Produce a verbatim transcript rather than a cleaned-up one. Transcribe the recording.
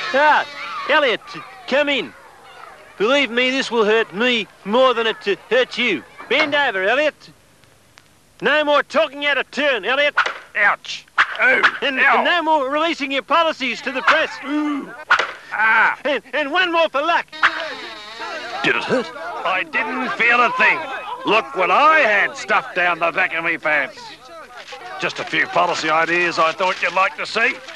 Ah, Elliot, come in. Believe me, this will hurt me more than it to hurt you. Bend over, Elliot. No more talking out of turn, Elliot. Ouch. Oh, and, ow. and no more releasing your policies to the press. Ooh. Ah. And, and one more for luck. Did it hurt? I didn't feel a thing. Look what I had stuffed down the back of me pants. Just a few policy ideas I thought you'd like to see.